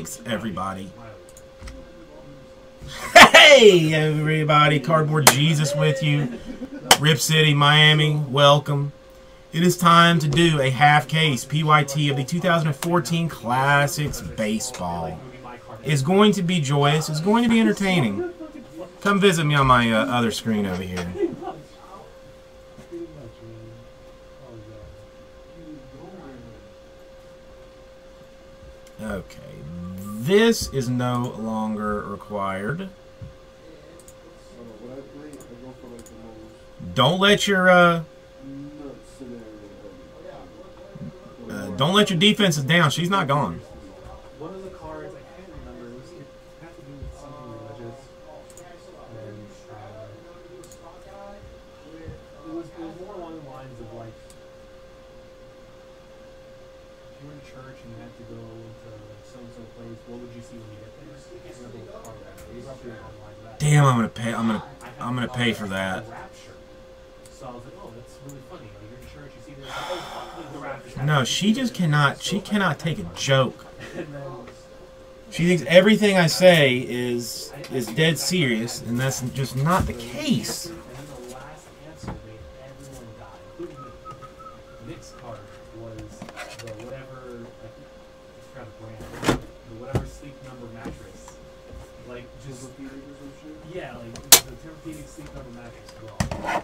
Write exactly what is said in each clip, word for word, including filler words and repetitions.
Thanks, everybody. Hey, everybody. Cardboard Jesus with you. Rip City, Miami. Welcome. It is time to do a half case P Y T of the two thousand fourteen Classics Baseball. It's going to be joyous. It's going to be entertaining. Come visit me on my uh, other screen over here. Okay. This is no longer required. Don't let your uh, uh don't let your defenses down. She's not gone. One of the cards I can't remember. It, was, it had to do with something religious, and uh, it was it was more along the lines of like if you were in church and you had to go to so and so place, what would you see when you get there? I can't remember what the card was. It was roughly along the lines of that. Damn, I'm gonna pay. I'm gonna I'm gonna pay for that. So I was like, oh, that's really funny. Like, you're in church, you see this, like, oh, fuck, the Raptors. No, she just cannot. She cannot take a joke. She thinks everything I say is is dead serious, and that's just not the case. And then the last answer made everyone die, including me. Nick's card was the whatever, I forgot the brand, the whatever sleep number mattress. Like, just, yeah, like, the Tempur-Pedic sleep number mattress. Well,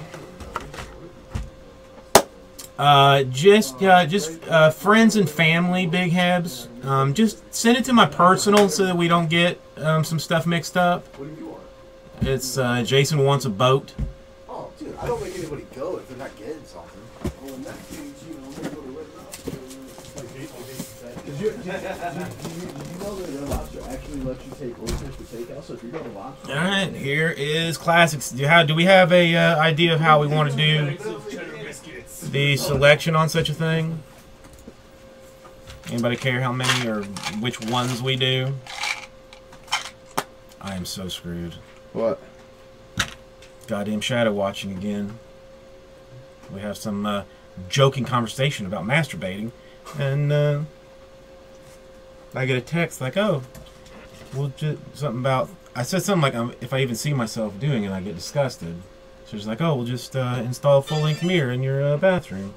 Uh, just, uh, just uh, friends and family, Big Hebs. Um, just send it to my personal so that we don't get um, some stuff mixed up. What do you want? It's uh, Jason wants a boat. Oh, dude, I don't make anybody go if they're not getting something. Well, in that case, you know, I'm gonna go to Red Lobster. Like Jason said. Did you, did, did, did, you, did you know that Red Lobster actually lets you take oysters for takeout? So if you go to Lobster. All right, here is Classics. Do, how, do we have a uh, idea of how we want to do the selection on such a thing? Anybody care how many or which ones we do? I am so screwed. What? Goddamn shadow watching again. We have some uh, joking conversation about masturbating, and uh, I get a text like, "Oh, we'll just something about." I said something like, um, "If I even see myself doing it, I get disgusted." So she's like, "Oh, we'll just uh, install a full-length mirror in your uh, bathroom."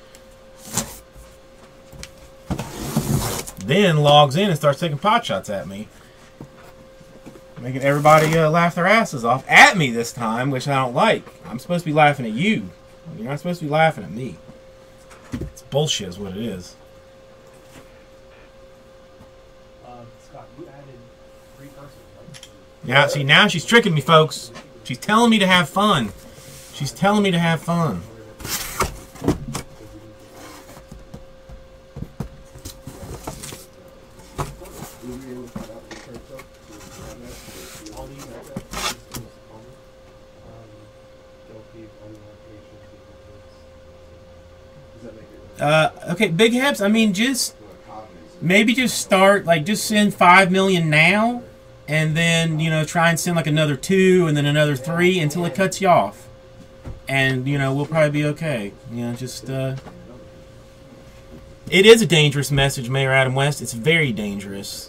Then logs in and starts taking pot shots at me, making everybody uh, laugh their asses off at me this time, which I don't like. I'm supposed to be laughing at you. You're not supposed to be laughing at me. It's bullshit is what it is. Uh, Scott, you added three persons, right? Yeah, see, now she's tricking me, folks. She's telling me to have fun. She's telling me to have fun. Uh, okay, Big Hebs, I mean, just maybe just start, like, just send five million now, and then, you know, try and send, like, another two, and then another three, until it cuts you off. And, you know, we'll probably be okay. You know, just, uh... It is a dangerous message, Mayor Adam West. It's very dangerous.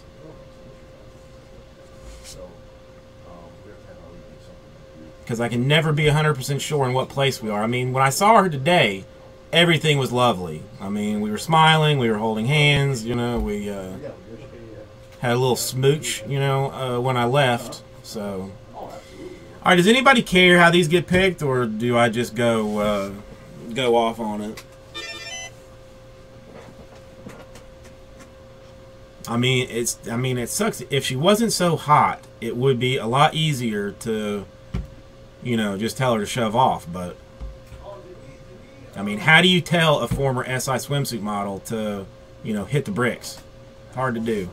Because I can never be one hundred percent sure in what place we are. I mean, when I saw her today, everything was lovely. I mean, we were smiling, we were holding hands, you know, we uh, had a little smooch, you know, uh, when I left. So, all right, does anybody care how these get picked, or do I just go uh, go off on it? I mean, it's. I mean, it sucks. If she wasn't so hot, it would be a lot easier to, you know, just tell her to shove off, but. I mean, how do you tell a former S I swimsuit model to, you know, hit the bricks? Hard to do.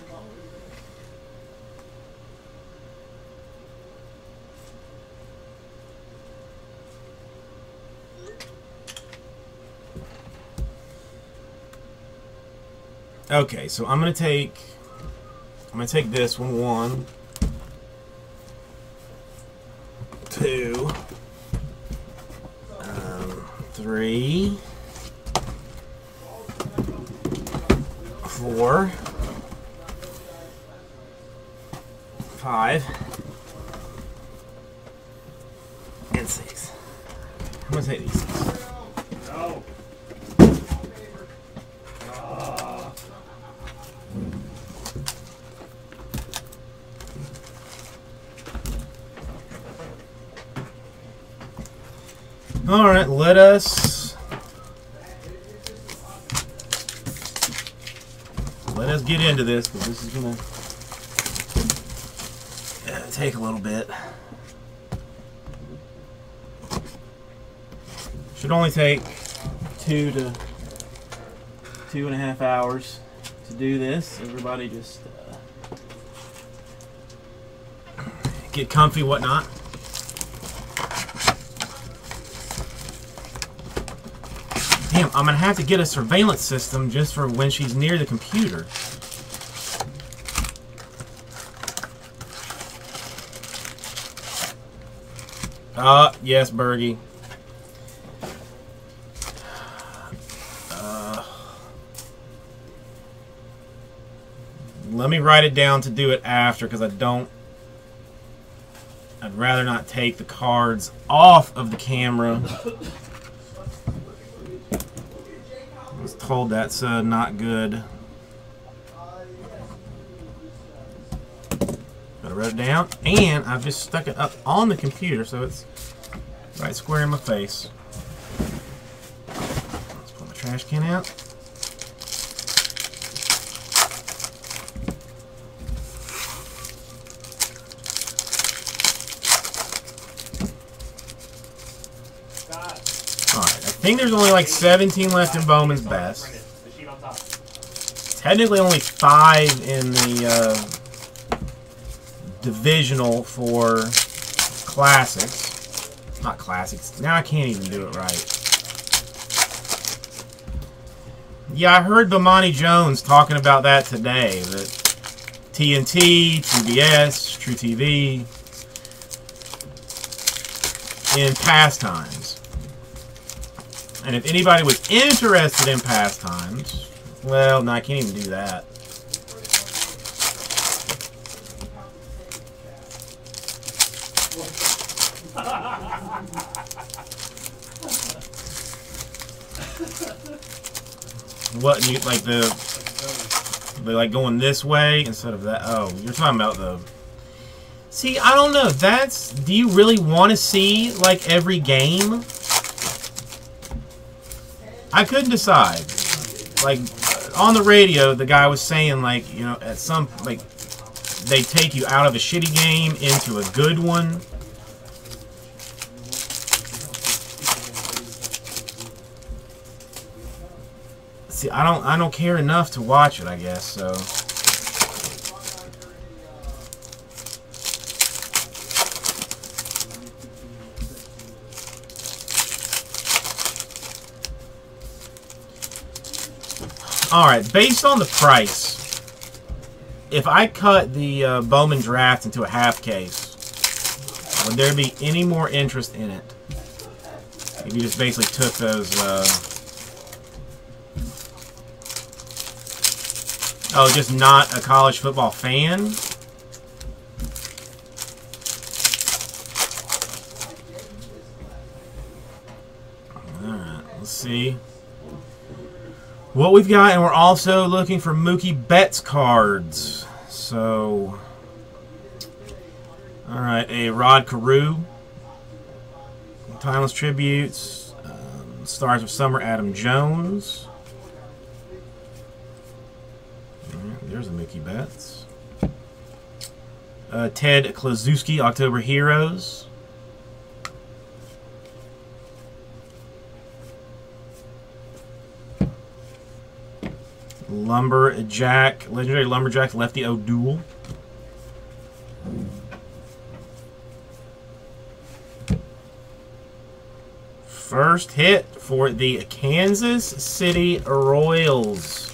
Okay, so I'm gonna take, I'm gonna take this one, one, two. Three, four, five, and six. I'm gonna take these six. No. Ah. All right, let us let us get into this because this is gonna uh, take a little bit. Should only take two to two and a half hours to do this. Everybody just uh, get comfy, whatnot. Damn, I'm gonna have to get a surveillance system just for when she's near the computer. Uh, yes, Bergie. Uh, let me write it down to do it after, because I don't... I'd rather not take the cards off of the camera. I was told that's uh, not good. Gotta write it down, and I've just stuck it up on the computer so it's right square in my face. Let's pull my trash can out. Alright, I think there's only like seventeen left in Bowman's Best. Technically only five in the uh, divisional for classics. Not classics. Now I can't even do it right. Yeah, I heard Bomani Jones talking about that today. That T N T, T B S, True T V, in pastimes. And if anybody was interested in pastimes, well, no, I can't even do that. What, you, like the, the, like going this way instead of that? Oh, you're talking about the... See, I don't know. That's, do you really want to see, like, every game? I couldn't decide. Like, on the radio, the guy was saying, like, you know, at some, like, they take you out of a shitty game into a good one. See, I don't, I don't care enough to watch it, I guess, so. Alright, based on the price, if I cut the uh, Bowman Draft into a half case, would there be any more interest in it? If you just basically took those... Uh, oh, just not a college football fan? Alright, let's see what we've got, and we're also looking for Mookie Betts cards. So, all right, a Rod Carew, Timeless Tributes, um, Stars of Summer, Adam Jones. All right, there's a Mookie Betts. Uh, Ted Klaczewski, October Heroes. Lumberjack, Legendary Lumberjack, Lefty O'Doul. First hit for the Kansas City Royals.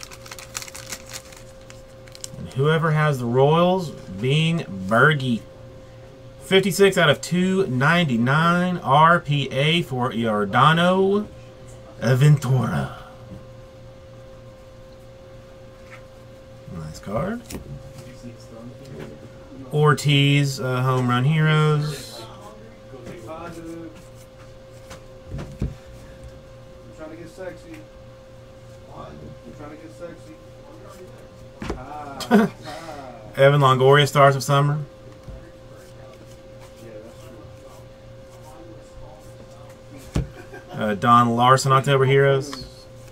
And whoever has the Royals being Bergie. fifty-six out of two ninety-nine R P A for Yordano Ventura. Nice card. Ortiz, uh, home run heroes. Go take Positive. I'm trying to get sexy. I'm trying to get sexy. Ah, ah. Evan Longoria, Stars of Summer. Yeah, that's true. Uh, Don Larson, October Heroes.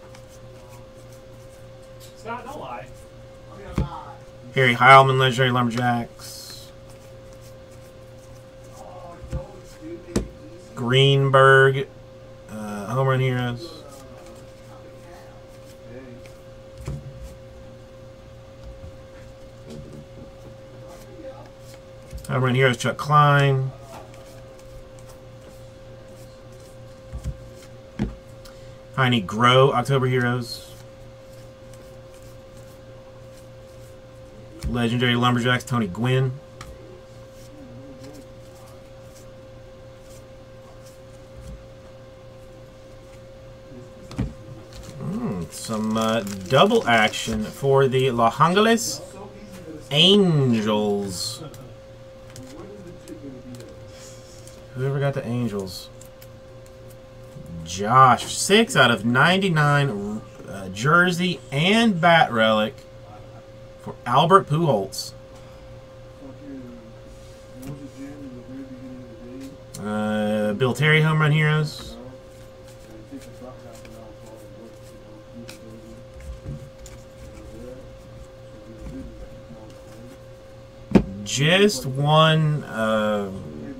Scott, don't lie. Harry Heilman, Legendary Lumberjacks. Greenberg, uh, home run heroes. Home run heroes, Chuck Klein. Heine Grow, October Heroes. Legendary Lumberjacks, Tony Gwynn. Mm, some uh, double action for the Los Angeles Angels. Whoever got the Angels? Josh, six out of ninety-nine uh, jersey and bat relic for Albert Pujols. Uh, Bill Terry, home run heroes. Just one, uh,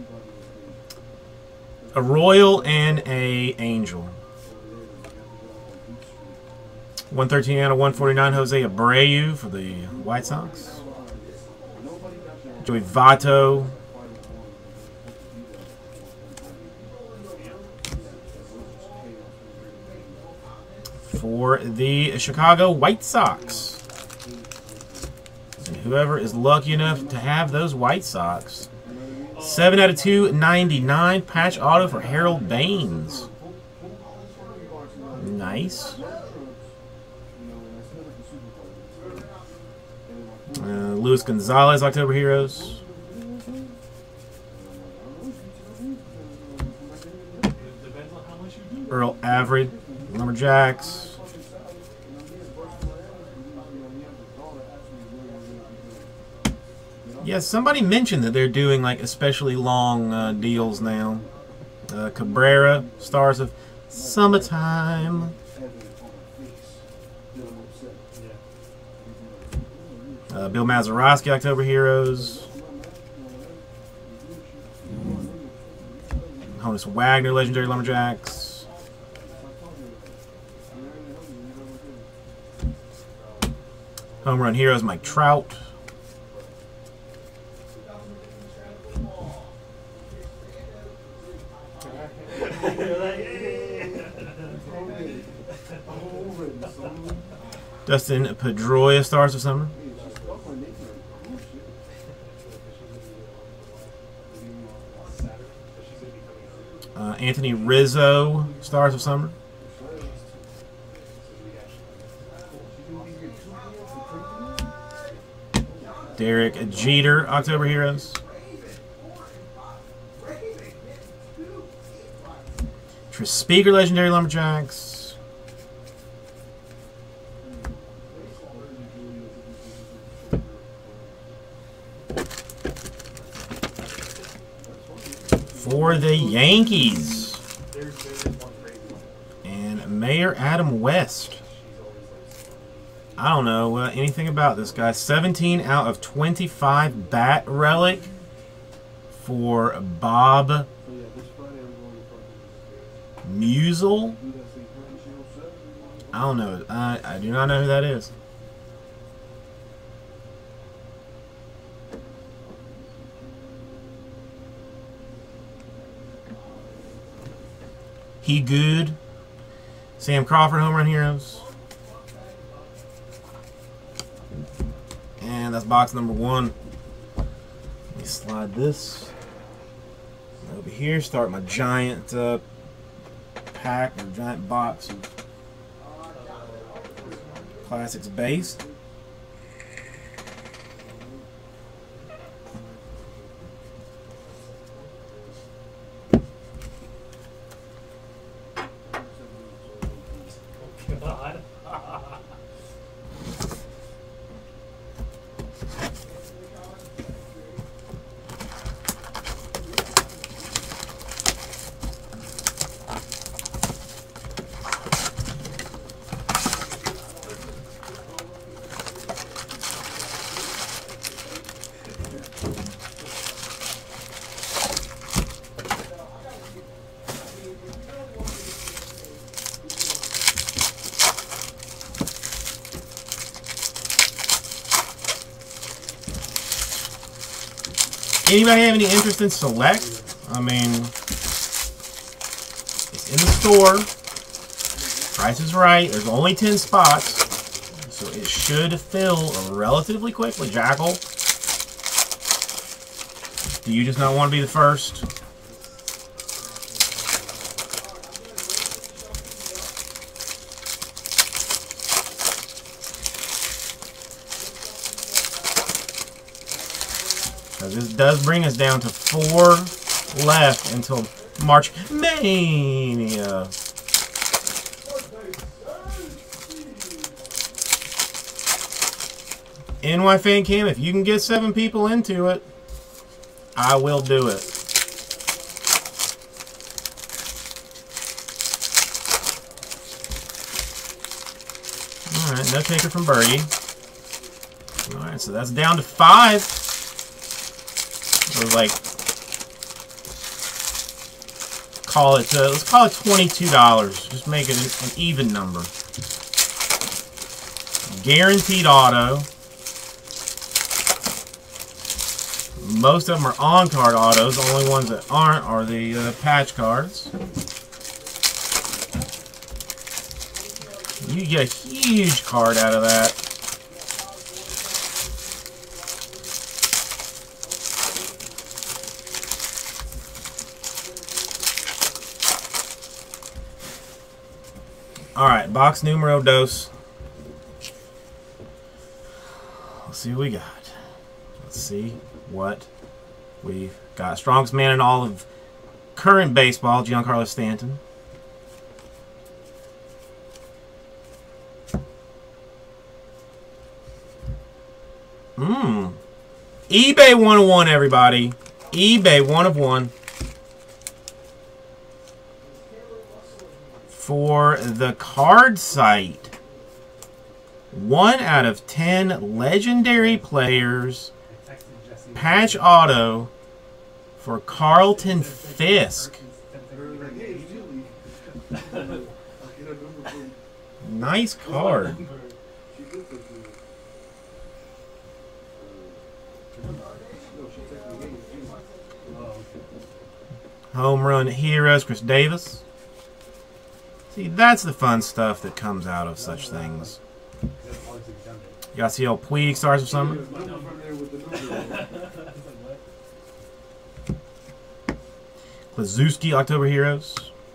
a Royal and a Angel. one thirteen out of one forty-nine, Jose Abreu for the White Sox. Joey Votto. For the Chicago White Sox. And whoever is lucky enough to have those White Sox. seven out of two ninety-nine, patch auto for Harold Baines. Nice. Uh, Luis Gonzalez, October Heroes. Earl Avery, Lumberjacks. Yeah, somebody mentioned that they're doing like especially long uh, deals now. Uh, Cabrera, Stars of Summertime. Uh, Bill Mazeroski, October Heroes. Honus Wagner, Legendary Lumberjacks. Home Run Heroes, Mike Trout. Dustin Pedroia, Stars of Summer. Uh, Anthony Rizzo, Stars of Summer. Derek Jeter, October Heroes. Tris Speaker, Legendary Lumberjacks. For the Yankees. And Mayor Adam West. I don't know uh, anything about this guy. seventeen out of twenty-five bat relic for Bob Musial. I don't know. I, I do not know who that is. He good. Sam Crawford, Home Run Heroes. And that's box number one. Let me slide this over here. Start my giant uh, pack or giant box of Classics base. Anybody have any interest in Select? I mean, it's in the store. Price is right. There's only ten spots. So it should fill relatively quickly. Jackal, do you just not want to be the first? Because this does bring us down to four left until March Mania. N Y Fan Cam, if you can get seven people into it, I will do it. Alright, no taker from Birdie. Alright, so that's down to five. Or like, call it, uh, let's call it twenty-two dollars. Just make it an, an even number. Guaranteed auto. Most of them are on-card autos. The only ones that aren't are the uh, patch cards. You get a huge card out of that. Alright, box numero dos. Let's see what we got. Let's see what we've got. Strongest man in all of current baseball, Giancarlo Stanton. Mmm. eBay one oh one, everybody. eBay one of one. For the card site. One out of ten legendary players. Patch auto for Carlton Fisk. Nice card. Home run heroes, Chris Davis. See, that's the fun stuff that comes out of such things. You got to see old Puig Stars of Summer. Klazuski October Heroes.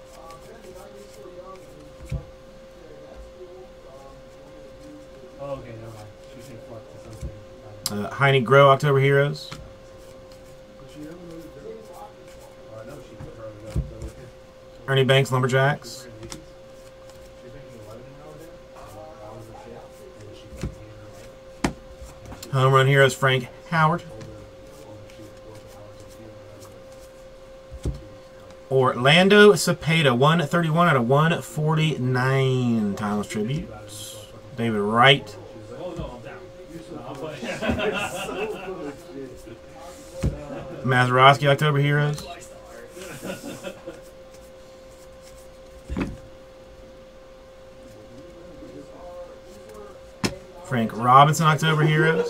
Uh, Heine Grow October Heroes. Ernie Banks Lumberjacks. Home Run Heroes Frank Howard. Orlando Cepeda, one thirty-one out of one forty-nine. Timeless Tributes. David Wright. Mazeroski October Heroes. Frank Robinson October Heroes.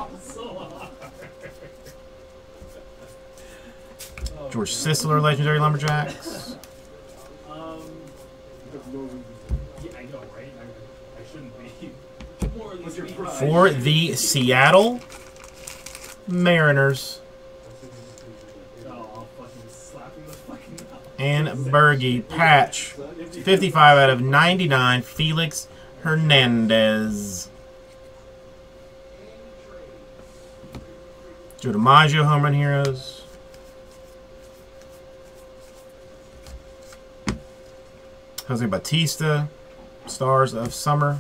George Sisler Legendary Lumberjacks. Um, yeah, I know, right? I, I shouldn't be. More or less be For the Seattle Mariners. Oh, I'll fucking slap him the fucking mouth. And Bergie patch. fifty-five out of ninety-nine. Felix Hernandez. Joe DiMaggio Home Run Heroes. Jose Bautista, Stars of Summer.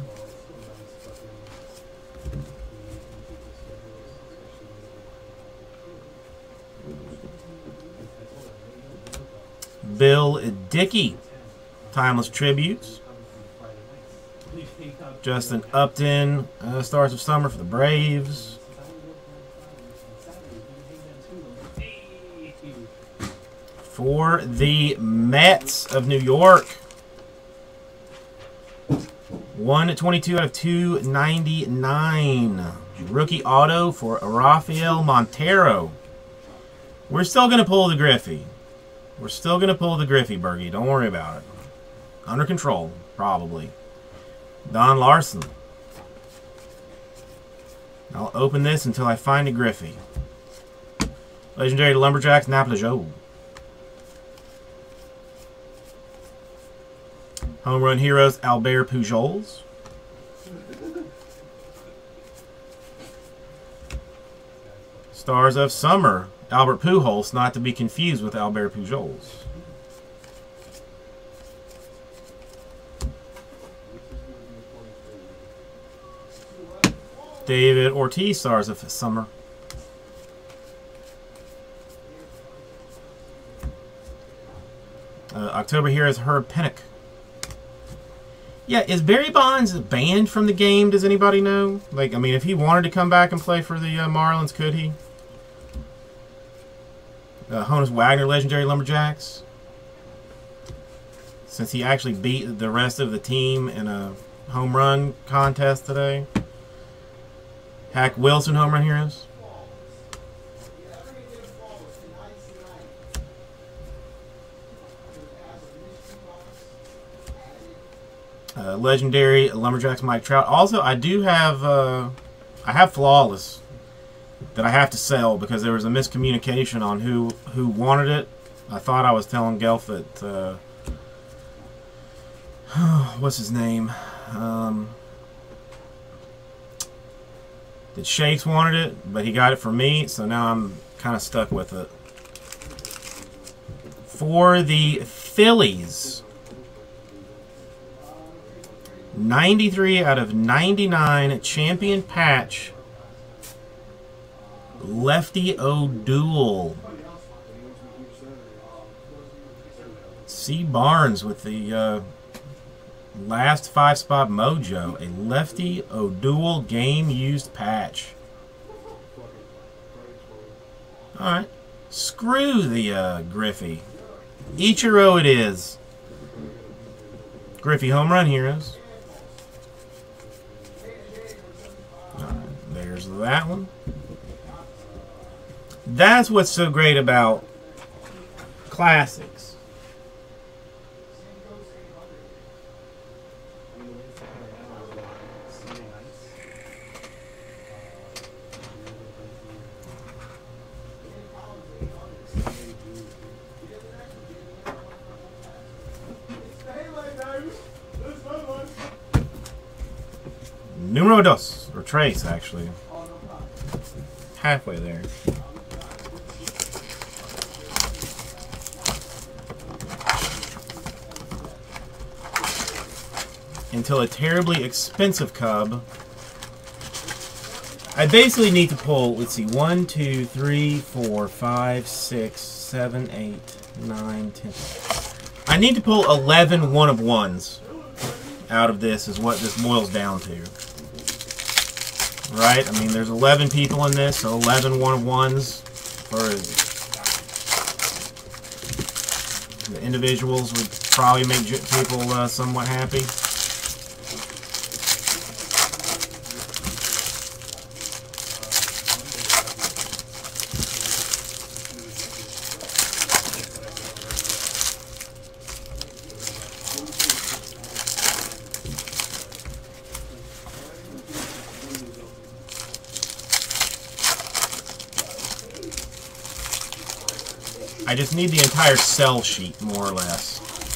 Bill Dickey, Timeless Tributes. Justin Upton, uh, Stars of Summer for the Braves. For the Mets of New York. one twenty-two out of two ninety-nine. Rookie auto for Rafael Montero. We're still going to pull the Griffey. We're still going to pull the Griffey, Bergie. Don't worry about it. Under control, probably. Don Larson. I'll open this until I find a Griffey. Legendary Lumberjacks, Naples Joe. Home Run Heroes, Albert Pujols. Stars of Summer, Albert Pujols, not to be confused with Albert Pujols. David Ortiz, Stars of Summer. Uh, October Heroes, Herb Pennock. Yeah, is Barry Bonds banned from the game? Does anybody know? Like, I mean, if he wanted to come back and play for the uh, Marlins, could he? Uh, Honus Wagner, Legendary Lumberjacks. Since he actually beat the rest of the team in a home run contest today. Hack Wilson, Home Run Heroes. Uh, legendary Lumberjacks, Mike Trout. Also, I do have uh, I have Flawless that I have to sell because there was a miscommunication on who who wanted it. I thought I was telling Gelf that uh, what's his name um, that Shakes wanted it, but he got it for me, so now I'm kind of stuck with it. For the Phillies, ninety-three out of ninety-nine champion patch, Lefty O'Doul. C. Barnes with the uh, last five spot mojo. A Lefty O'Doul game used patch. Alright. Screw the uh, Griffey. Ichiro it is. Griffey Home Run Heroes. Alright, there's that one. That's what's so great about classics. Numero dos, or trace actually. Halfway there. Until a terribly expensive cub. I basically need to pull, let's see, one, two, three, four, five, six, seven, eight, nine, ten. I need to pull eleven one of ones out of this is what this boils down to. Right? I mean, there's eleven people in this, so eleven one of ones for the individuals would probably make people uh, somewhat happy. I just need the entire cell sheet, more or less.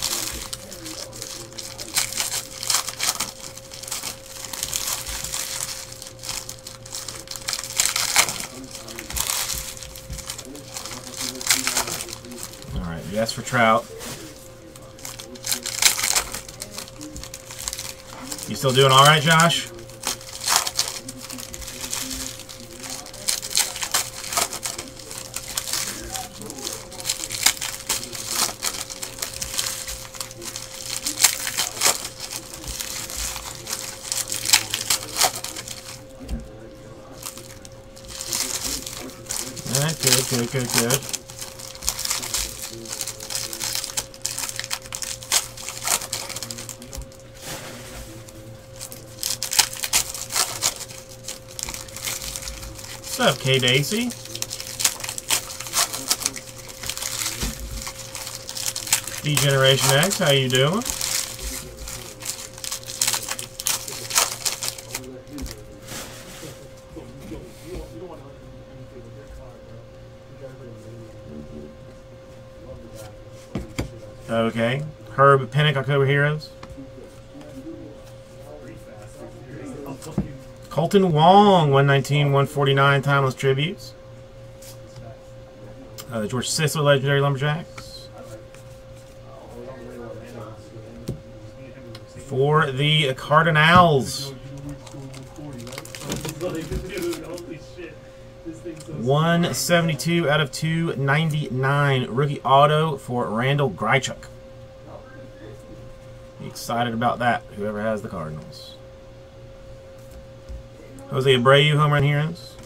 Alright, yes for Trout. You still doing alright, Josh? Good, good, good, good. What's up, K Daisy? D-Generation X, how you doing? Okay. Herb Pennick, October Heroes. Colton Wong, one nineteen, one forty-nine, Timeless Tributes. Uh, George Sisler, Legendary Lumberjacks. For the Cardinals. one seventy-two out of two ninety-nine. Rookie auto for Randall Grichuk. Be excited about that, whoever has the Cardinals. Jose Abreu, home run heroes.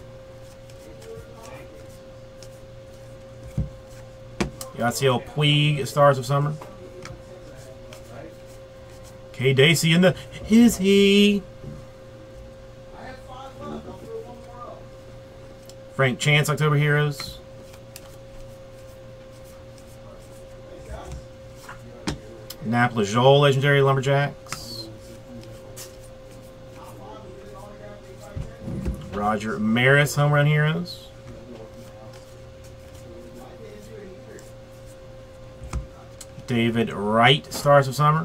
Yasiel Puig, Stars of Summer. K Daisy in the is he. Frank Chance, October Heroes. Nap Lajoie, Legendary Lumberjacks. Roger Maris, Home Run Heroes. David Wright, Stars of Summer.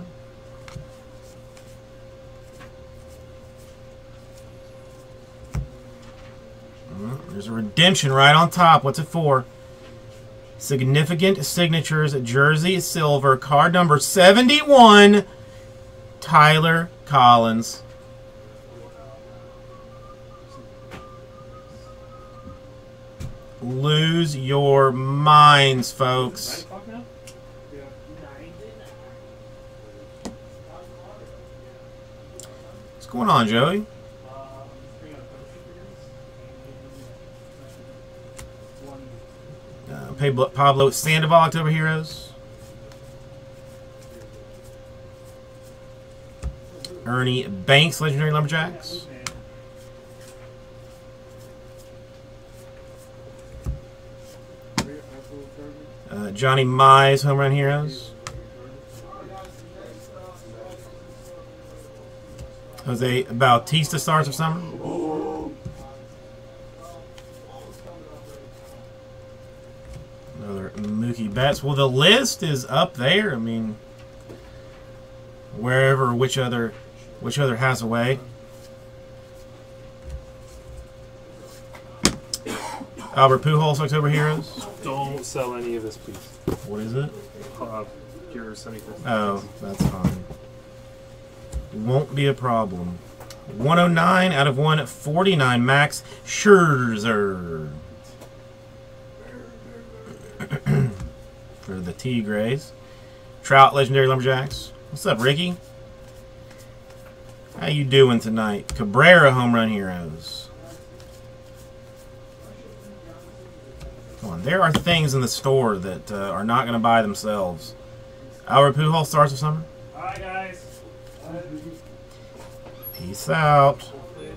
There's a redemption right on top. What's it for? Significant Signatures, Jersey Silver, card number seventy-one, Tyler Collins. Lose your minds, folks. What's going on, Joey? Uh, Pablo Sandoval, October Heroes. Ernie Banks, Legendary Lumberjacks. Uh, Johnny Mize, Home Run Heroes. Jose Bautista, Stars of Summer. Another Mookie Betts. Well, the list is up there. I mean, wherever, which other, which other has a way. Albert Pujols, October Heroes. Don't sell any of this, please. What is it? Uh, your seventy-fifth. Oh, that's fine. Won't be a problem. one oh nine out of one forty-nine, Max Scherzer. For the Tigres. Trout, Legendary Lumberjacks. What's up, Ricky? How you doing tonight? Cabrera, Home Run Heroes. Come on, there are things in the store that uh, are not going to buy themselves. Albert Pujols, Stars of Summer. Hi, guys. Peace out.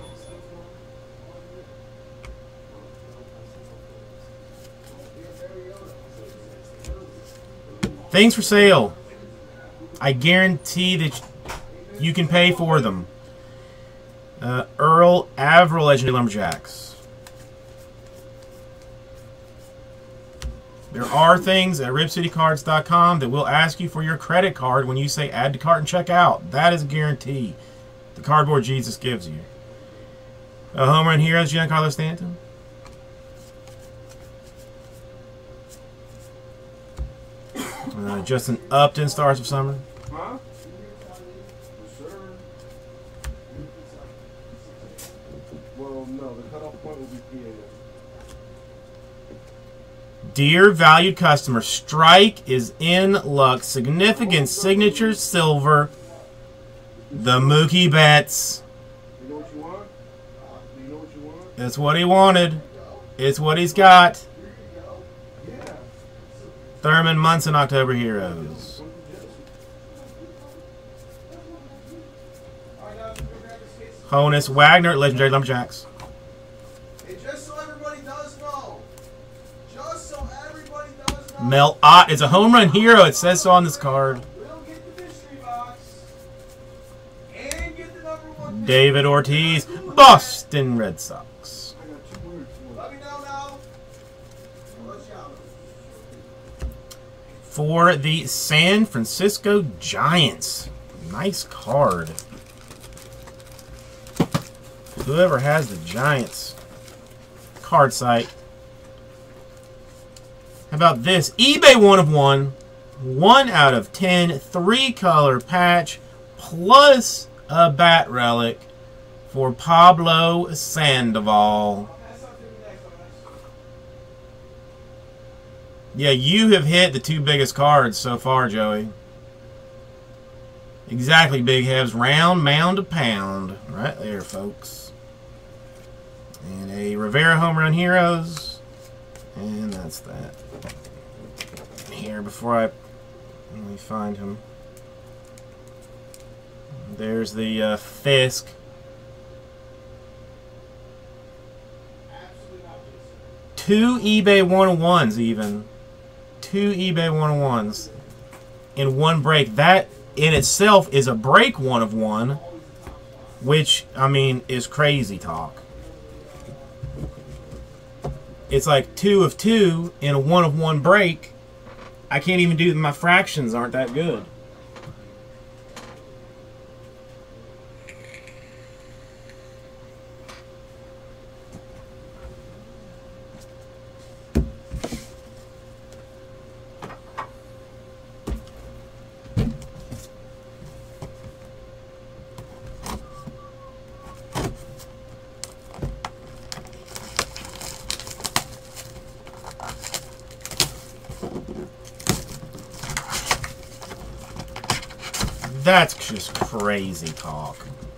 Things for sale. I guarantee that you can pay for them. Uh, Earl Averill, Legendary Lumberjacks. There are things at rip city cards dot com that will ask you for your credit card when you say add to cart and check out. That is a guarantee. The cardboard Jesus gives you. A Home Run Heroes, Giancarlo Stanton. Uh, Justin Upton, Stars of Summer. Huh? Yes, sir. Well, no, the cutoff point will be P A S. Dear valued customer, Strike is in luck. Significant Signatures Silver. The Mookie Betts. You know what you want? You know what you want? That's what he wanted. It's what he's got. Yeah. Thurman Munson, October Heroes. Honus Wagner, Legendary Lumberjacks. Hey, just so everybody Mel Ott is a home run hero. It says so on this card. David Ortiz, Boston Red Sox. For the San Francisco Giants. Nice card. Whoever has the Giants card site. How about this? eBay one of one. One out of ten. Three color patch. Plus a bat relic for Pablo Sandoval. Yeah, you have hit the two biggest cards so far, Joey. Exactly, Big Hebs. Round mound to pound. Right there, folks. And a Rivera Home Run Heroes. And that's that. Here, before I... Let me find him. There's the uh, Fisk. Two eBay one oh ones even. Two eBay one oh ones in one break. That in itself is a break one of one, which, I mean, is crazy talk. It's like two of two in a one of one break. I can't even do, my fractions aren't that good. That's just crazy talk.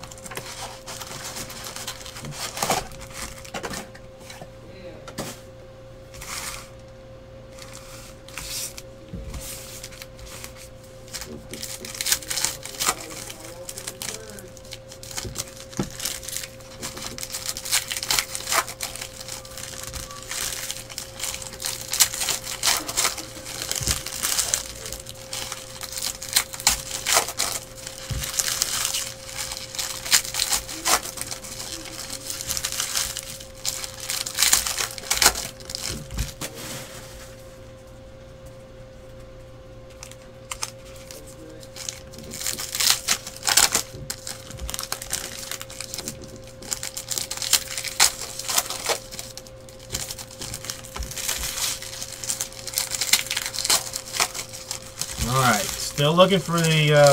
Alright, still looking for the, uh,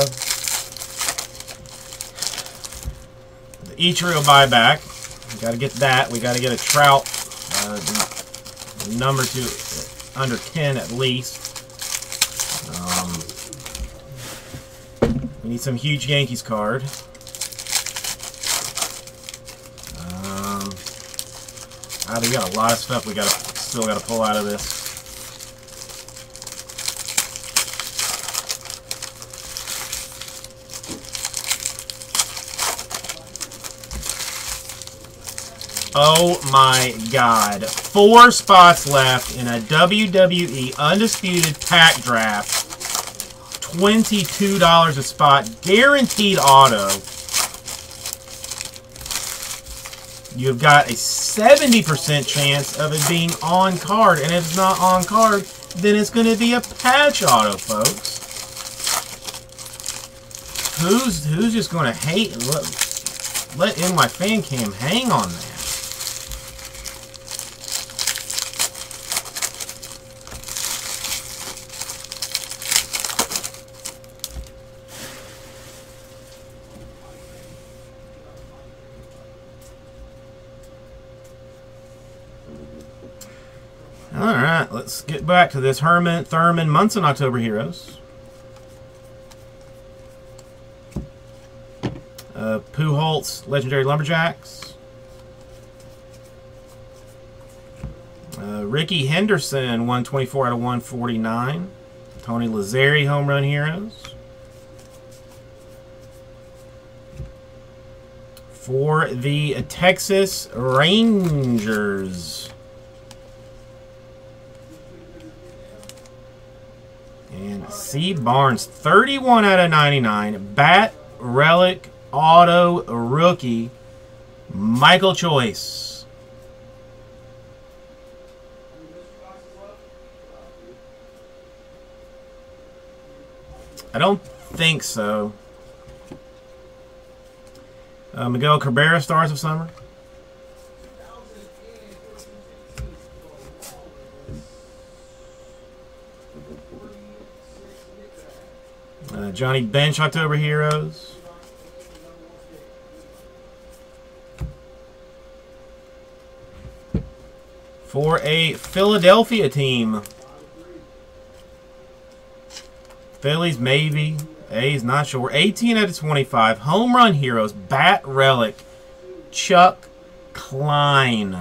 the Ichiro buyback. We got to get that. We got to get a Trout, uh, number two, uh, under ten at least. Um, we need some huge Yankees card. Um, ah, we got a lot of stuff we got to still got to pull out of this. Oh my God. Four spots left in a W W E Undisputed Pack Draft. twenty-two dollars a spot. Guaranteed auto. You've got a seventy percent chance of it being on card. And if it's not on card, then it's going to be a patch auto, folks. Who's, who's just going to hate? Let, let N Y Fan Cam hang on that. Alright, let's get back to this Herman, Thurman, Munson October Heroes. Uh, Pujols, Legendary Lumberjacks. Uh, Ricky Henderson, one twenty-four out of one forty-nine. Tony Lazzeri, Home Run Heroes. For the Texas Rangers. C. Barnes, thirty-one out of ninety-nine. Bat, relic, auto, rookie, Michael Choice. I don't think so. Uh, Miguel Cabrera, Stars of Summer. Uh, Johnny Bench, October Heroes. For a Philadelphia team. Phillies, maybe. A's, not sure. eighteen out of twenty-five. Home Run Heroes. Bat Relic. Chuck Klein.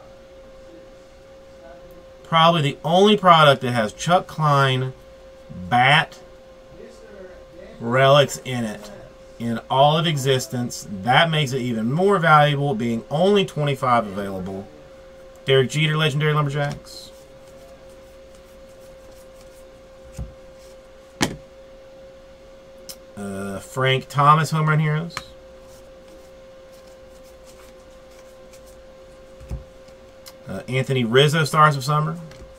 Probably the only product that has Chuck Klein Bat Relics in it. In all of existence. That makes it even more valuable, being only twenty-five available. Derek Jeter, Legendary Lumberjacks. Uh, Frank Thomas, Home Run Heroes. Uh, Anthony Rizzo, Stars of Summer.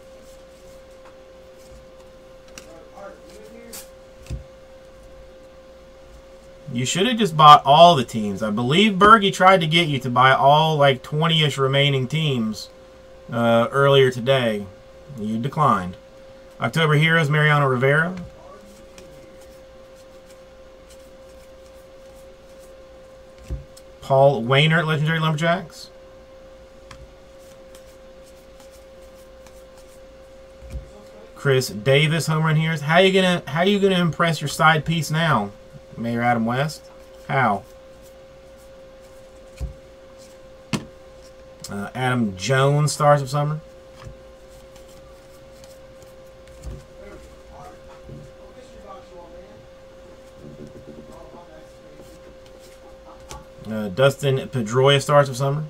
You should have just bought all the teams. I believe Bergie tried to get you to buy all like twenty-ish remaining teams uh, earlier today. You declined. October Heroes, Mariano Rivera. Paul Wainert, Legendary Lumberjacks. Chris Davis, Home Run Heroes. How you gonna how you gonna impress your side piece now, Mayor Adam West? How? Uh, Adam Jones, Stars of Summer. Uh, Dustin Pedroia, Stars of Summer.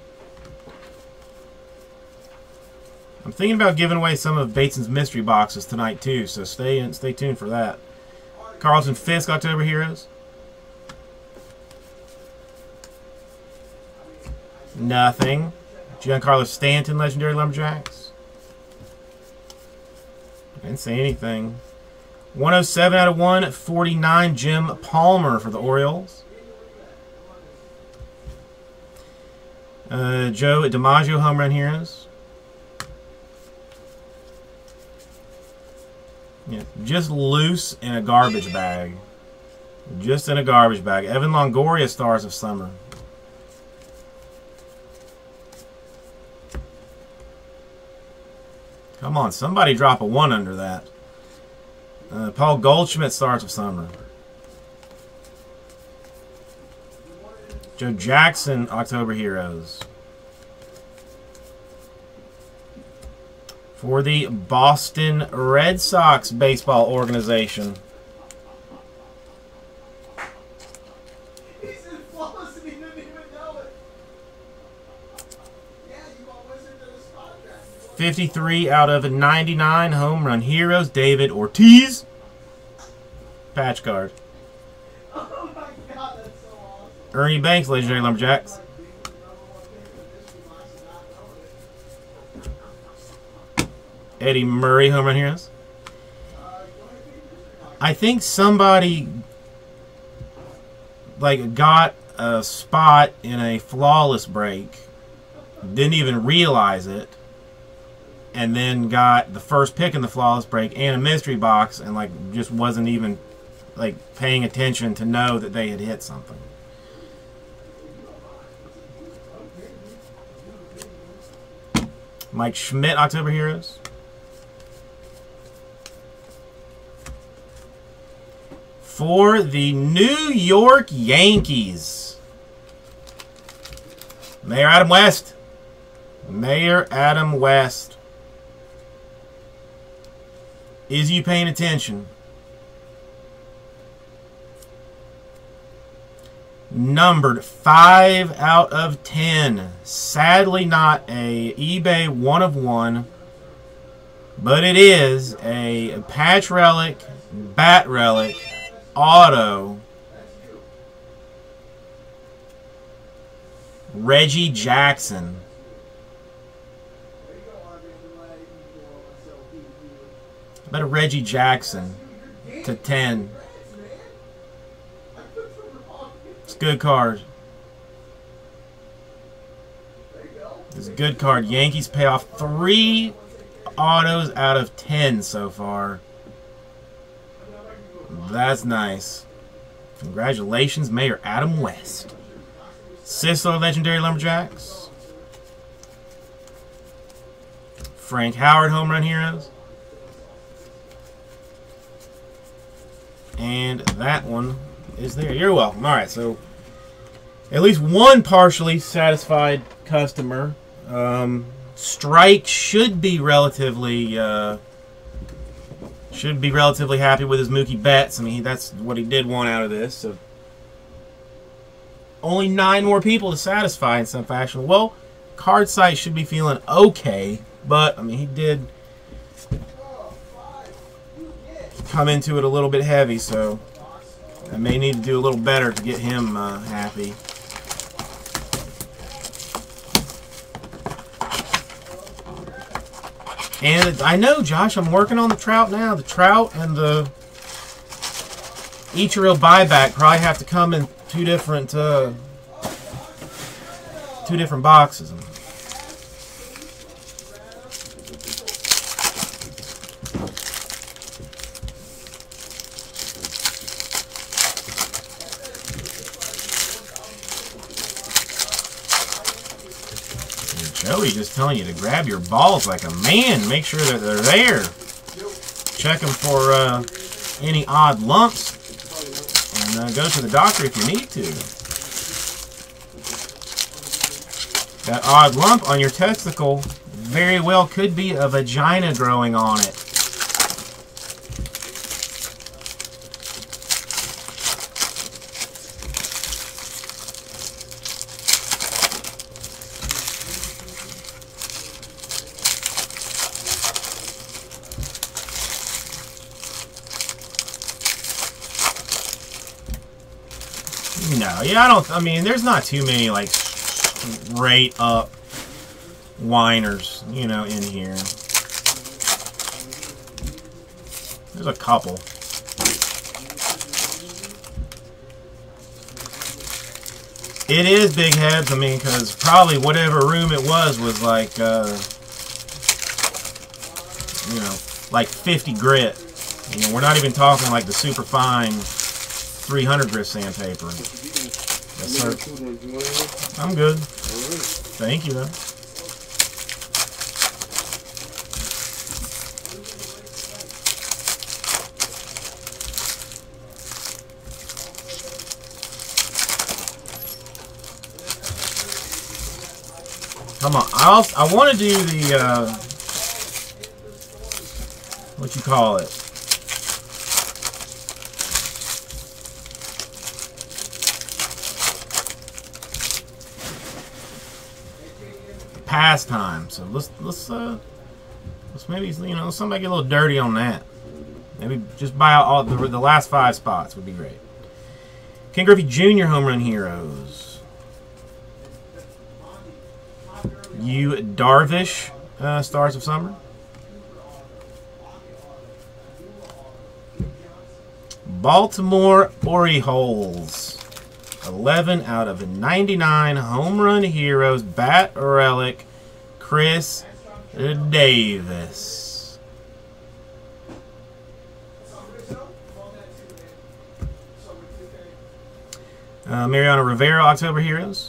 I'm thinking about giving away some of Bateson's mystery boxes tonight too, so stay in, stay tuned for that. Carlton Fisk, October Heroes. Nothing. Giancarlo Stanton, Legendary Lumberjacks. I didn't say anything. one oh seven out of one forty-nine, Jim Palmer for the Orioles. Uh, Joe DiMaggio, Home Run Heroes. Yeah, just loose in a garbage bag. Just in a garbage bag. Evan Longoria, Stars of Summer. Come on, somebody drop a one under that. Uh, Paul Goldschmidt, Stars of Summer. Joe Jackson, October Heroes. For the Boston Red Sox baseball organization. fifty-three out of ninety-nine, Home Run Heroes, David Ortiz. Patch card. Oh my god, that's so awesome. Ernie Banks, Legendary Lumberjacks. Eddie Murray, Home Run Heroes. I think somebody like got a spot in a flawless break, didn't even realize it, and then got the first pick in the flawless break and a mystery box, and like just wasn't even like paying attention to know that they had hit something. Mike Schmidt, October Heroes. For the New York Yankees, Mayor Adam West. Mayor Adam West. Is you paying attention? Numbered five out of ten. Sadly not a eBay one of one. But it is a patch relic, bat relic, auto, Reggie Jackson. I bet a Reggie Jackson to ten. It's a good card. It's a good card. Yankees pay off three autos out of ten so far. That's nice. Congratulations, Mayor Adam West. Sisler, Legendary Lumberjacks. Frank Howard, Home Run Heroes. And that one is there. You're welcome. All right, so at least one partially satisfied customer. Um, Strike should be relatively uh, should be relatively happy with his Mookie Betts. I mean, that's what he did want out of this. So only nine more people to satisfy in some fashion. Well, Card Site should be feeling okay, but I mean, he did come into it a little bit heavy, so I may need to do a little better to get him uh, happy. And I know, Josh, I'm working on the Trout now. The Trout and the Ichiro buyback probably have to come in two different uh, two different boxes. Joey just telling you to grab your balls like a man. Make sure that they're there. Check them for uh, any odd lumps. And uh, go to the doctor if you need to. That odd lump on your testicle very well could be a vagina growing on it. No, yeah, I don't, I mean, there's not too many, like, straight up whiners, you know, in here. There's a couple. It is big heads, I mean, because probably whatever room it was was like, uh, you know, like fifty grit. You know, we're not even talking like the super fine three hundred grit sandpaper. Yes, sir. I'm good. Thank you, though. Come on. I also, I want to do the, uh, what you call it? Pastime. So let's let's uh let's maybe, you know, somebody get a little dirty on that. Maybe just buy out all the the last five spots would be great. Ken Griffey Junior Home Run Heroes. You Darvish uh, Stars of Summer. Baltimore Orioles. eleven out of ninety-nine Home Run Heroes, Bat Relic, Chris Davis. Uh, Mariano Rivera, October Heroes.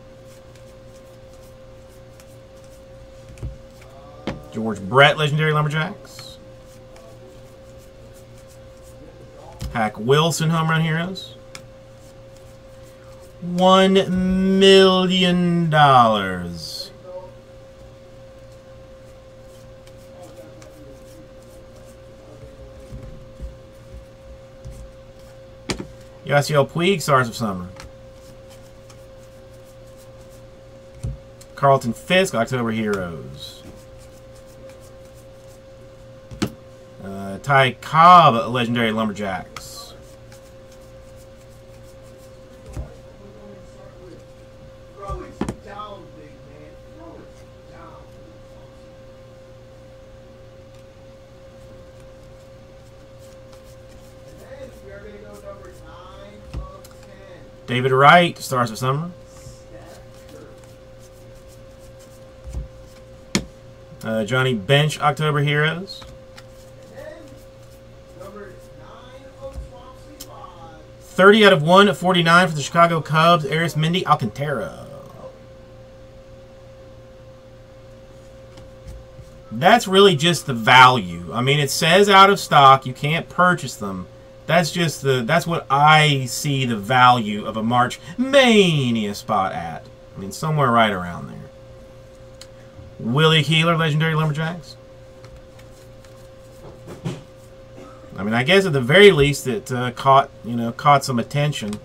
George Brett, Legendary Lumberjacks. Hack Wilson, Home Run Heroes. One million dollars. Yasiel Puig, Stars of Summer. Carlton Fisk, October Heroes. Ty Cobb, Legendary Lumberjacks. Throw it down, big man. Throw it down. And then we are going to go number nine of ten. David Wright, Stars of Summer. Uh, Johnny Bench, October Heroes. And then number nine of twenty-five. thirty out of one forty-nine for the Chicago Cubs, Aris Mendy Alcantara. That's really just the value. I mean, it says out of stock. You can't purchase them. That's just the. That's what I see the value of a March Mania spot at. I mean, somewhere right around there. Willie Keeler, Legendary Lumberjacks. I mean, I guess at the very least it uh, caught, you know, caught some attention.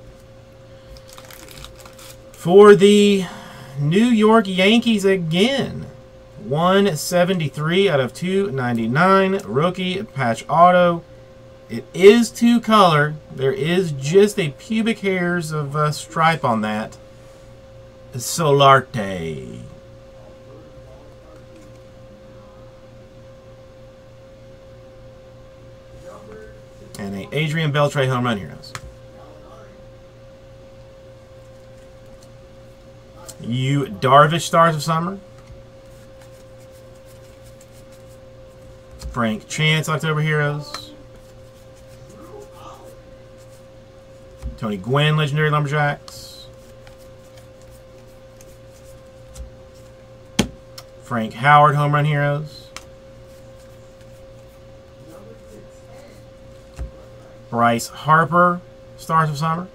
For the New York Yankees again, one seventy-three out of two ninety-nine, rookie patch auto. It is two color. There is just a pubic hairs of uh, stripe on that. Solarte. And a Adrian Beltre Home Run Heroes. You Darvish Stars of Summer. Frank Chance October Heroes. Tony Gwynn Legendary Lumberjacks. Frank Howard Home Run Heroes. Bryce Harper, Stars of Summer.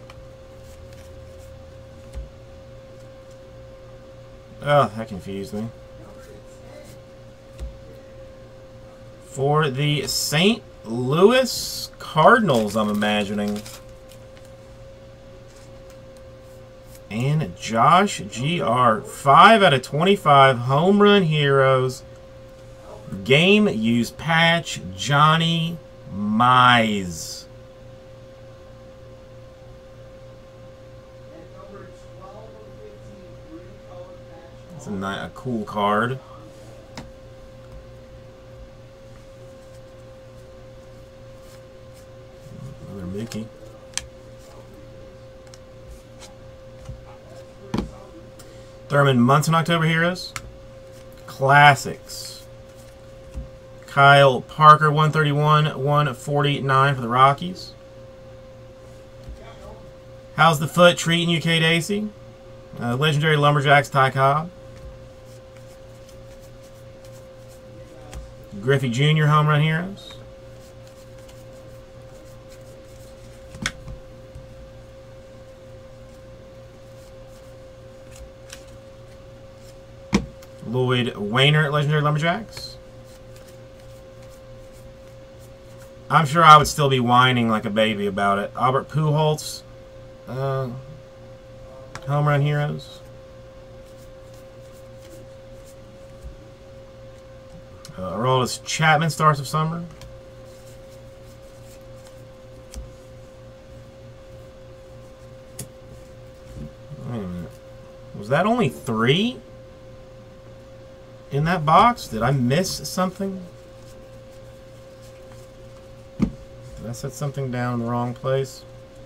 Oh, that confused me. For the Saint Louis Cardinals, I'm imagining. And Josh G R, five out of twenty-five Home Run Heroes. Game Use Patch, Johnny Mize. That's a, nice, a cool card. Another Mickey. Thurman Munson October Heroes. Classics. Kyle Parker, one thirty-one, one forty-nine for the Rockies. How's the foot treating you, Kate Acey? Uh, Legendary Lumberjacks, Ty Cobb. Griffey Junior Home Run Heroes. Lloyd Wainer, Legendary Lumberjacks. I'm sure I would still be whining like a baby about it. Albert Pujols, uh, Home Run Heroes. Uh, Aroldis Chapman, Stars of Summer. Wait a minute. Was that only three in that box? Did I miss something? Did I set something down in the wrong place?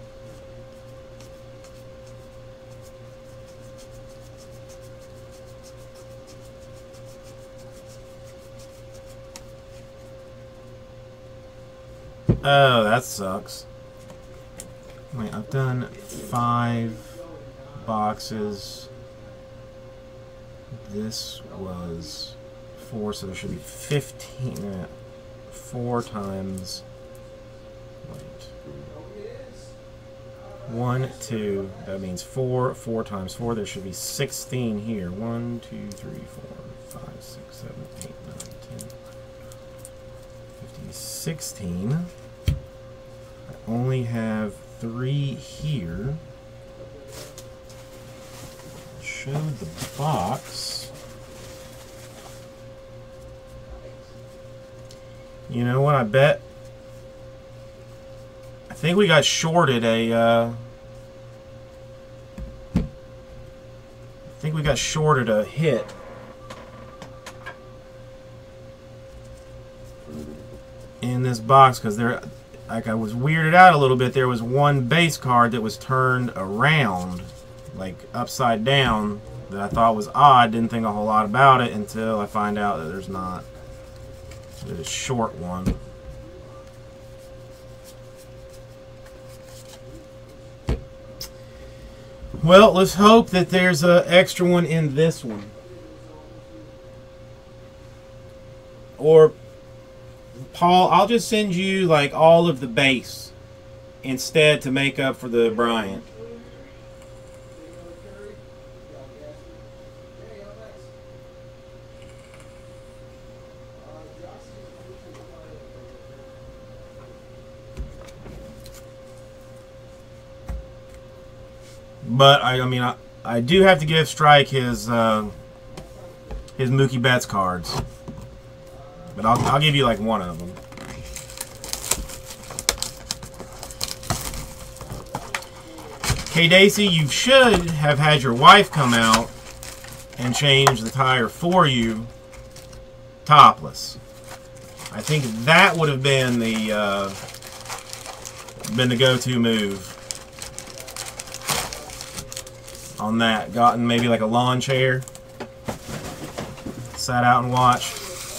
Oh, that sucks. Wait, I've done five boxes. This was four, so there should be fifteen. Uh, four times. Wait. One, two. That means four. Four times four. There should be sixteen here. One, two, three, four, five, six, seven, eight, nine, ten, fifteen, sixteen. I only have three here. Showed the box. You know what? I bet. I think we got shorted a. Uh, I think we got shorted a hit. In this box, because there, like I was weirded out a little bit. There was one base card that was turned around, like upside down, that I thought was odd. Didn't think a whole lot about it until I find out that there's not. There's a short one. Well, let's hope that there's an extra one in this one. Or, Paul, I'll just send you like all of the base instead to make up for the Bryant. But I, I mean, I, I do have to give Strike his uh, his Mookie Betts cards. But I'll, I'll give you like one of them. K Daisy, you should have had your wife come out and change the tire for you topless. I think that would have been the uh, been the go-to move on that. Gotten maybe like a lawn chair, sat out and watched.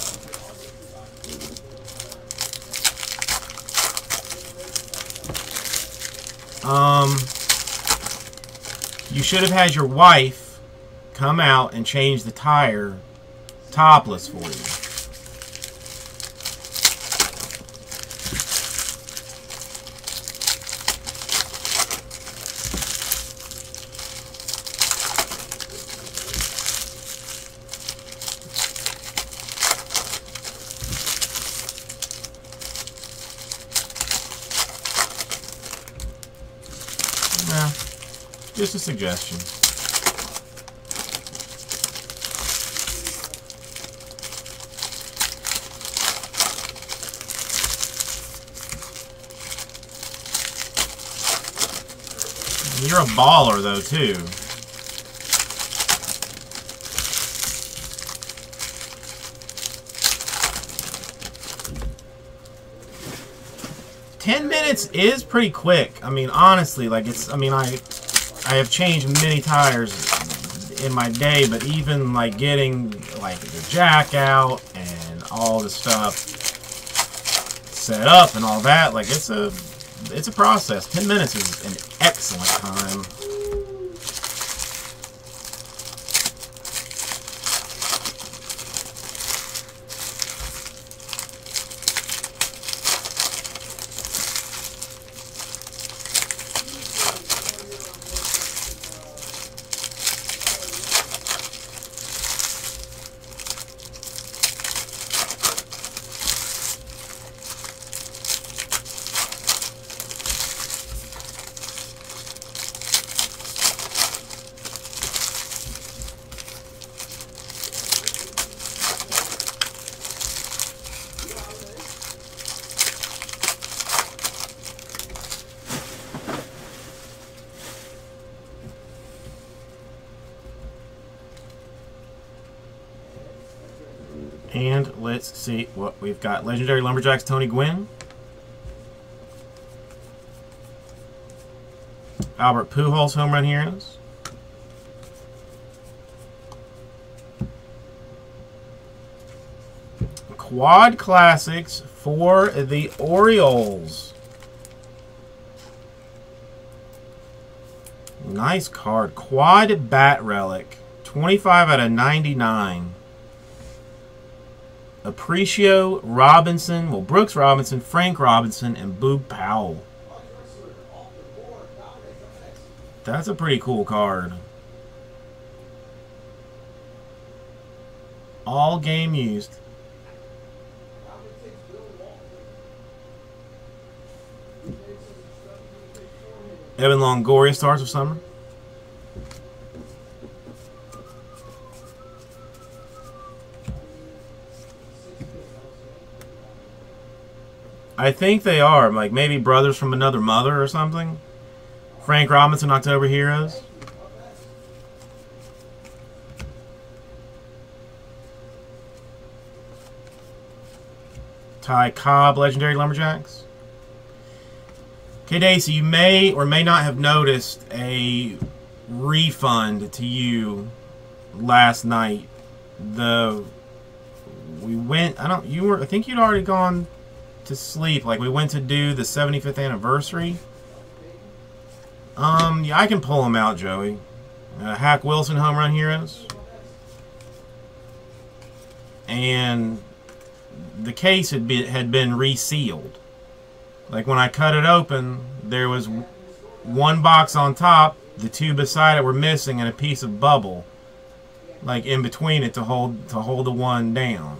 Um, you should have had your wife come out and change the tire topless for you. Nah, just a suggestion. You're a baller, though, too. Ten minutes is pretty quick. I mean, honestly, like it's. I mean, I, I have changed many tires in my day, but even like getting like the jack out and all the stuff set up and all that, like it's a, it's a process. Ten minutes is an excellent time. And let's see what we've got. Legendary Lumberjacks, Tony Gwynn. Albert Pujols home run heroes. Quad Classics for the Orioles. Nice card. Quad Bat Relic. twenty-five out of ninety-nine. Aparicio, Robinson, well, Brooks Robinson, Frank Robinson, and Boog Powell. That's a pretty cool card. All game used. Evan Longoria Stars of Summer. I think they are. Like maybe brothers from another mother or something. Frank Robinson, October Heroes. Ty Cobb, Legendary Lumberjacks. Okay, Daisy, you may or may not have noticed a refund to you last night. The we went. I don't. You were. I think you'd already gone to sleep. Like we went to do the seventy-fifth anniversary. Um, yeah, I can pull them out, Joey. Uh, Hack Wilson Home Run Heroes, and the case had been had been resealed. Like when I cut it open, there was one box on top, the two beside it were missing, and a piece of bubble, like in between it to hold to hold the one down.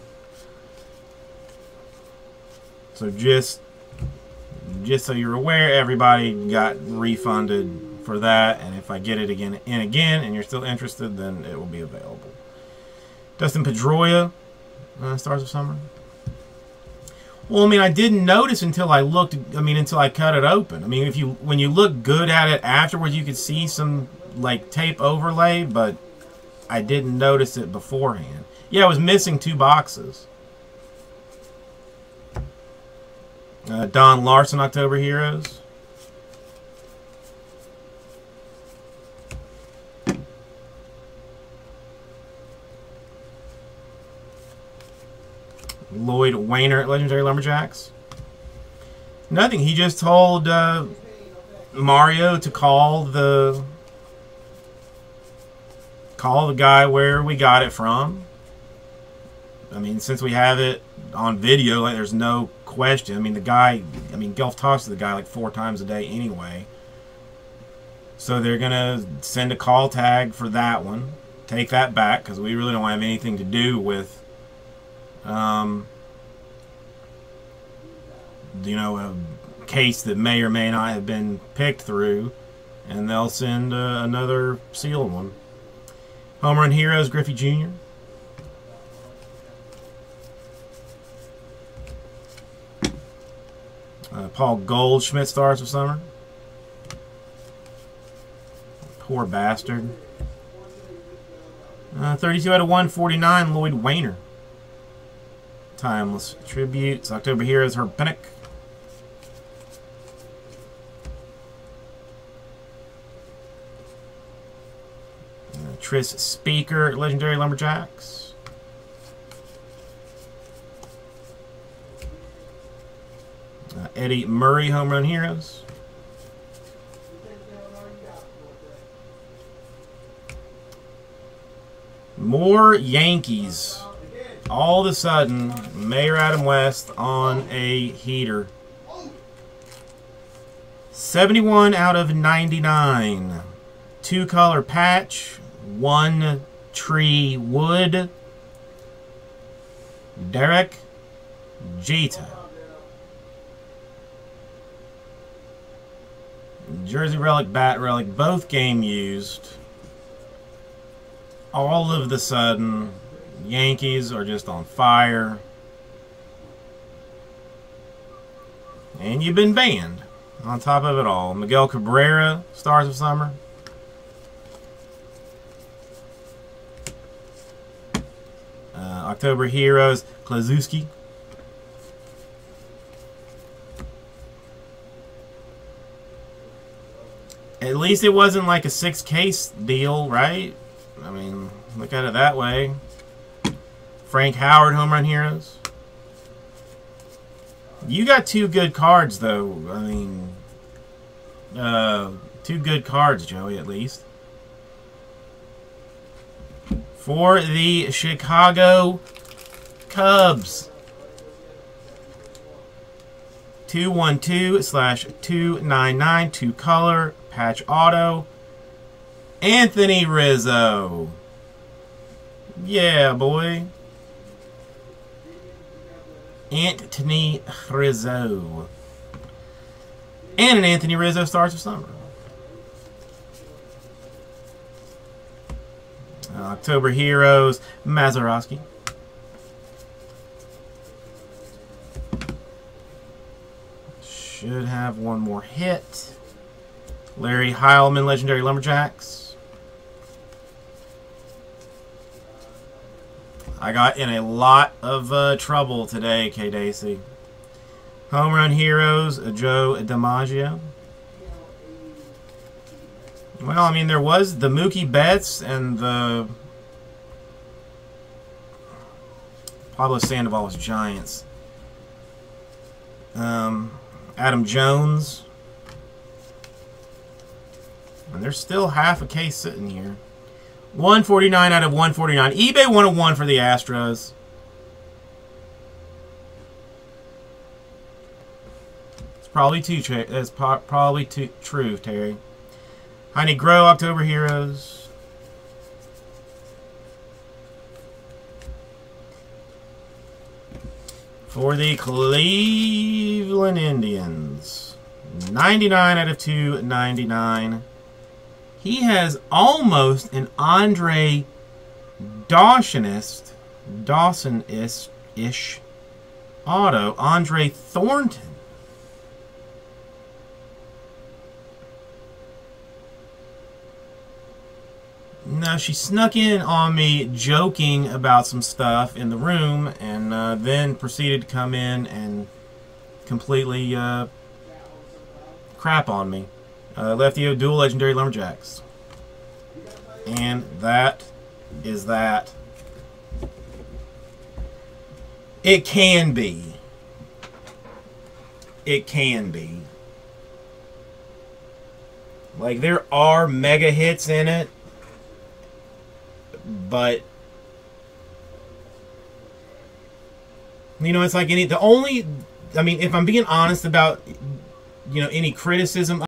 So just just so you're aware, everybody got refunded for that, and if I get it again and again, and you're still interested, then it will be available. Dustin Pedroia, uh, Stars of Summer. Well, I mean, I didn't notice until I looked, I mean, until I cut it open. I mean, if you, when you look good at it afterwards, you could see some, like, tape overlay, but I didn't notice it beforehand. Yeah, I was missing two boxes. Uh, Don Larson, October Heroes. Lloyd Wayner at Legendary Lumberjacks. Nothing. He just told uh, Mario to call the call the guy where we got it from. I mean, since we have it on video, like there's no question. I mean, the guy. I mean, Gelf talks to the guy like four times a day anyway. So they're gonna send a call tag for that one. Take that back because we really don't have anything to do with. Um, you know, a case that may or may not have been picked through, and they'll send uh, another sealed one. Home Run Heroes, Griffey Junior Uh, Paul Goldschmidt, Stars of Summer. Poor bastard. Uh, thirty-two out of one forty-nine, Lloyd Wayner. Timeless Tributes, October Heroes, Herb Pennock. Uh, Tris Speaker, Legendary Lumberjacks. Uh, Eddie Murray, Home Run Heroes. More Yankees. All of a sudden, Mayor Adam West on a heater. seventy-one out of ninety-nine. Two color patch. One tree wood. Derek Jeter. Jersey Relic, Bat Relic, both game used. All of the sudden, Yankees are just on fire. And you've been banned on top of it all. Miguel Cabrera, Stars of Summer. Uh, October Heroes, Klazuski. At least it wasn't like a six case deal, right? I mean, look at it that way. Frank Howard, Home Run Heroes. You got two good cards, though. I mean, uh, two good cards, Joey, at least. For the Chicago Cubs. two one two slash two nine nine, two color, patch auto. Anthony Rizzo. Yeah, boy. Anthony Rizzo. And an Anthony Rizzo Stars of Summer. Uh, October Heroes, Mazeroski. should have one more hit. Larry Heilman, Legendary Lumberjacks. I got in a lot of uh, trouble today, K. Dacey. Home Run Heroes, Joe DiMaggio. Well, I mean, there was the Mookie Betts and the Pablo Sandoval's Giants. Um, Adam Jones. And there's still half a case sitting here. one forty-nine out of one forty-nine. eBay one oh one for the Astros. It's probably too. It's probably too true, Terry. Heine Grow, October Heroes. For the Cleveland Indians, ninety-nine out of two ninety-nine. He has almost an Andre Dawsonist, Dawson-ish auto, Andre Thornton. Now, she snuck in on me joking about some stuff in the room and uh, then proceeded to come in and completely uh, crap on me. Uh, Lefty O Dual Legendary Lumberjacks. And that is that. It can be. It can be. Like, there are mega hits in it. But, you know, it's like any, the only, I mean, if I'm being honest about, you know, any criticism